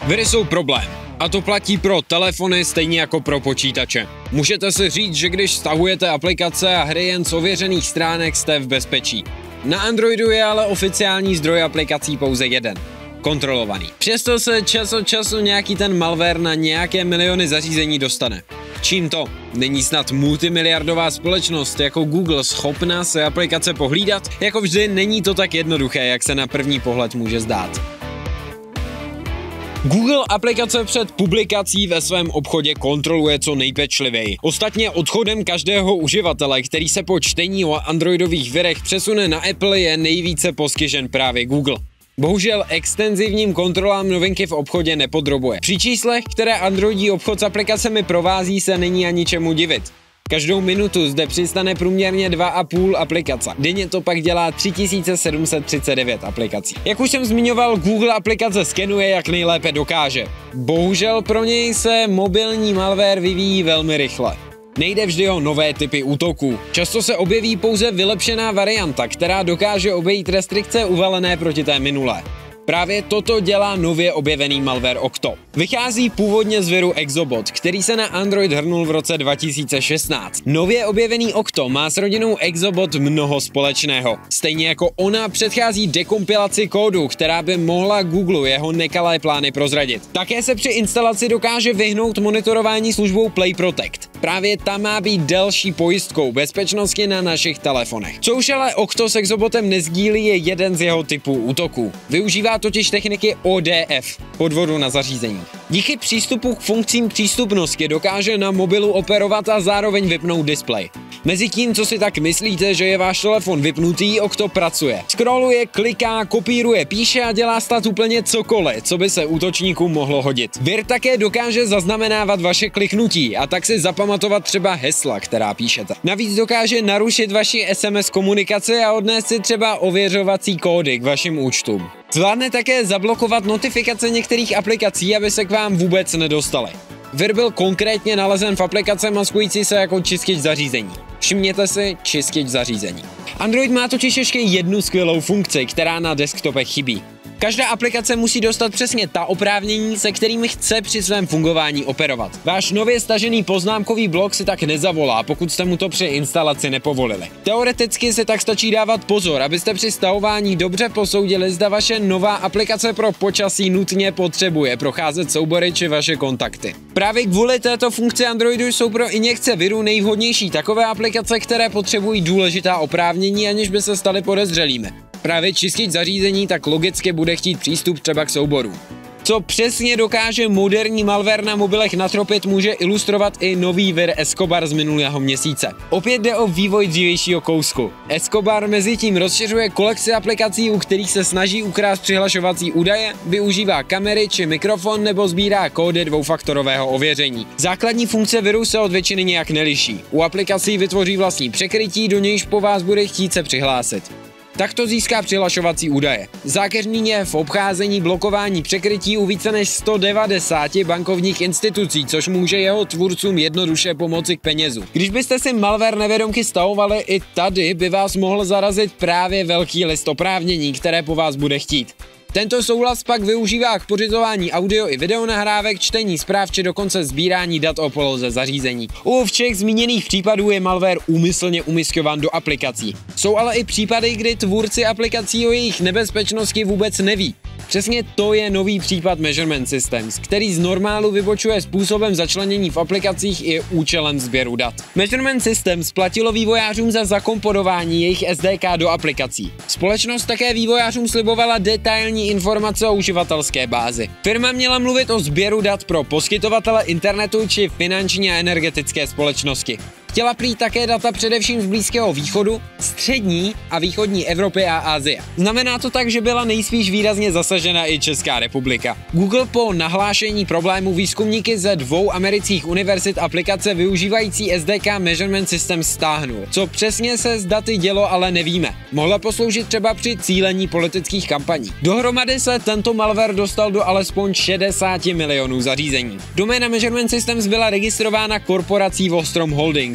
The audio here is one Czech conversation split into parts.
Viry jsou problém. A to platí pro telefony stejně jako pro počítače. Můžete si říct, že když stahujete aplikace a hry jen z ověřených stránek, jste v bezpečí. Na Androidu je ale oficiální zdroj aplikací pouze jeden. Kontrolovaný. Přesto se čas od času nějaký ten malware na nějaké miliony zařízení dostane. Čím to? Není snad multimiliardová společnost jako Google schopná se aplikace pohlídat? Jako vždy není to tak jednoduché, jak se na první pohled může zdát. Google aplikace před publikací ve svém obchodě kontroluje co nejpečlivěji. Ostatně odchodem každého uživatele, který se po čtení o androidových virech přesune na Apple, je nejvíce postižen právě Google. Bohužel extenzivním kontrolám novinky v obchodě nepodrobuje. Při číslech, které androidí obchod s aplikacemi provází, se není ani čemu divit. Každou minutu zde přistane průměrně 2,5 aplikace. Denně to pak dělá 3739 aplikací. Jak už jsem zmiňoval, Google aplikace skenuje, jak nejlépe dokáže. Bohužel pro něj se mobilní malware vyvíjí velmi rychle. Nejde vždy o nové typy útoků. Často se objeví pouze vylepšená varianta, která dokáže obejít restrikce uvalené proti té minulé. Právě toto dělá nově objevený malware Octo. Vychází původně z viru Exobot, který se na Android hrnul v roce 2016. Nově objevený Octo má s rodinou Exobot mnoho společného. Stejně jako ona předchází dekompilaci kódu, která by mohla Google jeho nekalé plány prozradit. Také se při instalaci dokáže vyhnout monitorování službou Play Protect. Právě ta má být delší pojistkou bezpečnosti na našich telefonech. Co už ale Octo s Exobotem nezdílí, je jeden z jeho typů útoků. Využívá totiž techniky ODF, podvodu na zařízení. Díky přístupu k funkcím přístupnosti dokáže na mobilu operovat a zároveň vypnout displej. Mezitím, co si tak myslíte, že je váš telefon vypnutý, Octo pracuje. Scrolluje, kliká, kopíruje, píše a dělá snad úplně cokoliv, co by se útočníkům mohlo hodit. Vir také dokáže zaznamenávat vaše kliknutí a tak si zapamatovat třeba hesla, která píšete. Navíc dokáže narušit vaši SMS komunikaci a odnést si třeba ověřovací kódy k vašim účtům. Zvládne také zablokovat notifikace některých aplikací, aby se k vám vůbec nedostaly. Vir byl konkrétně nalezen v aplikace maskující se jako čistič zařízení. Všimněte si, čistič zařízení. Android má totiž ještě jednu skvělou funkci, která na desktopech chybí. Každá aplikace musí dostat přesně ta oprávnění, se kterými chce při svém fungování operovat. Váš nově stažený poznámkový blok si tak nezavolá, pokud jste mu to při instalaci nepovolili. Teoreticky se tak stačí dávat pozor, abyste při stahování dobře posoudili, zda vaše nová aplikace pro počasí nutně potřebuje procházet soubory či vaše kontakty. Právě kvůli této funkci Androidu jsou pro injekce virů nejvhodnější takové aplikace, které potřebují důležitá oprávnění, aniž by se staly podezřelými. Právě čistič zařízení tak logicky bude chtít přístup třeba k souboru. Co přesně dokáže moderní malware na mobilech natropit, může ilustrovat i nový vir Escobar z minulého měsíce. Opět jde o vývoj dřívějšího kousku. Escobar mezitím rozšiřuje kolekci aplikací, u kterých se snaží ukrást přihlašovací údaje, využívá kamery či mikrofon nebo sbírá kódy dvoufaktorového ověření. Základní funkce viru se od většiny nějak neliší. U aplikací vytvoří vlastní překrytí, do nějž po vás bude chtít se přihlásit. Takto získá přihlašovací údaje. Zákeřný je v obcházení blokování překrytí u více než 190 bankovních institucí, což může jeho tvůrcům jednoduše pomoci k penězu. Když byste si malware nevědomky stahovali, i tady by vás mohl zarazit právě velký list oprávnění, které po vás bude chtít. Tento souhlas pak využívá k pořizování audio i videonahrávek, čtení zpráv či dokonce sbírání dat o poloze zařízení. U všech zmíněných případů je malware úmyslně umisťován do aplikací. Jsou ale i případy, kdy tvůrci aplikací o jejich nebezpečnosti vůbec neví. Přesně to je nový případ Measurement Systems, který z normálu vybočuje způsobem začlenění v aplikacích i účelem sběru dat. Measurement Systems platilo vývojářům za zakomponování jejich SDK do aplikací. Společnost také vývojářům slibovala detailní informace o uživatelské bázi. Firma měla mluvit o sběru dat pro poskytovatele internetu či finanční a energetické společnosti. Chtěla prý také data především z Blízkého východu, střední a východní Evropy a Asie. Znamená to tak, že byla nejspíš výrazně zasažena i Česká republika. Google po nahlášení problému výzkumníky ze 2 amerických univerzit aplikace využívající SDK Measurement System stáhnul. Co přesně se s daty dělo, ale nevíme. Mohla posloužit třeba při cílení politických kampaní. Dohromady se tento malware dostal do alespoň 60 milionů zařízení. Doména Measurement Systems byla registrována korporací Vostrom Holdings,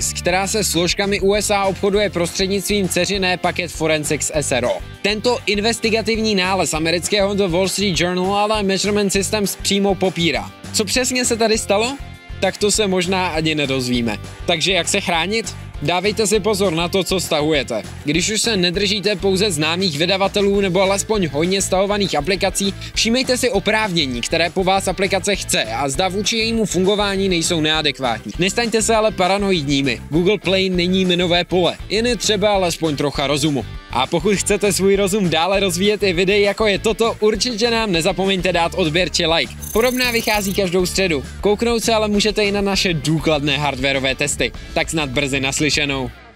Labs, která se složkami USA obchoduje prostřednictvím dceřiné Packet Forensics SRO. Tento investigativní nález amerického The Wall Street Journal ale Measurement Systems přímo popírá. Co přesně se tady stalo? Tak to se možná ani nedozvíme. Takže jak se chránit? Dávejte si pozor na to, co stahujete. Když už se nedržíte pouze známých vydavatelů nebo alespoň hojně stahovaných aplikací, všímejte si oprávnění, které po vás aplikace chce a zda vůči jejímu fungování nejsou neadekvátní. Nestaňte se ale paranoidními. Google Play není minové pole, jen je třeba alespoň trocha rozumu. A pokud chcete svůj rozum dále rozvíjet i videi jako je toto, určitě nám nezapomeňte dát odběr či like. Podobná vychází každou středu. Kouknout se ale můžete i na naše důkladné hardwareové testy. Tak snad brzy naslyšenou.